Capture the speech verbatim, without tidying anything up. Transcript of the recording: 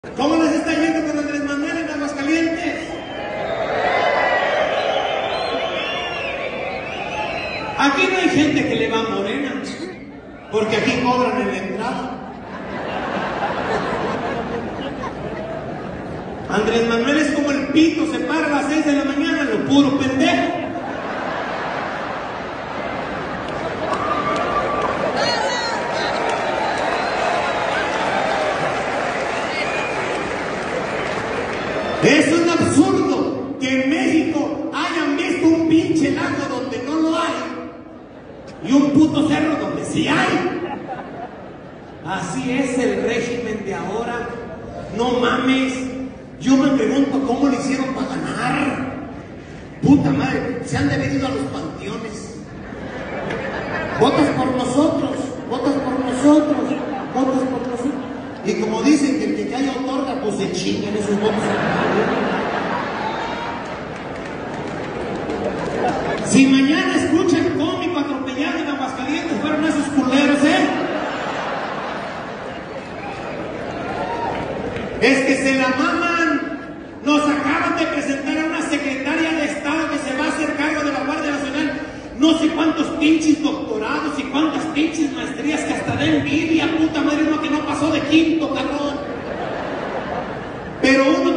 ¿Cómo les está yendo con Andrés Manuel en Aguascalientes? Aquí no hay gente que le va a Morena, porque aquí cobran en la entrada. Andrés Manuel es como el pito, se para a las seis de la mañana, lo puro pendejo. Es un absurdo que en México hayan visto un pinche lago donde no lo hay y un puto cerro donde sí hay. Así es el régimen de ahora. No mames. Yo me pregunto cómo le hicieron para ganar. Puta madre, se han debido a los panteones. Votas por nosotros, votas por nosotros, votas por nosotros. Y como dicen que el que calla otorga, pues se chingan esos votos. Si mañana escuchan cómico atropellado en Aguascalientes, fueron esos culeros, ¿eh? Es que se la maman. Nos acaban de presentar a una secretaria de Estado que se va a hacer cargo de la Guardia Nacional. No sé cuántos pinches doctorados y cuántas pinches maestrías, que hasta da envidia, puta madre, uno que no pasó de quinto, cabrón. Pero uno